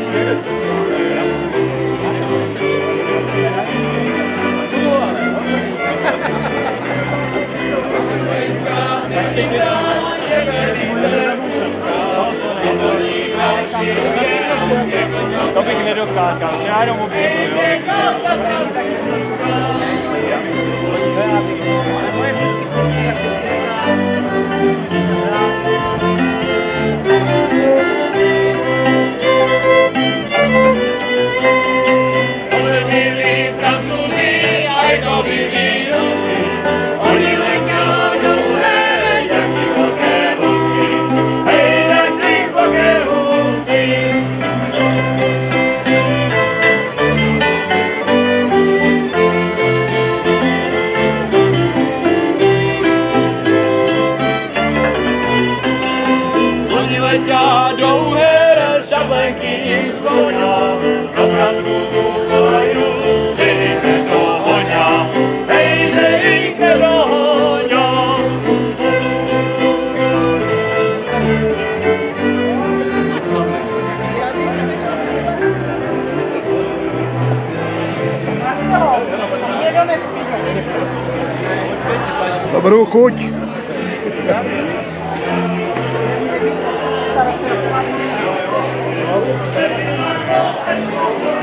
Tak se těším. To bych nedokázal, to já jenom objevu, To byli Francouzi, a to byli Rusi, oni letěli dlouhé, jak ty velké husy, hej, jak ty velké husy. Oni letěli dlouhé, šablenky jim zvoňa, a Francouzu volají, že jich nedohoňa, hej, že jich nedohoňa. Dobrou chuť. Thank you.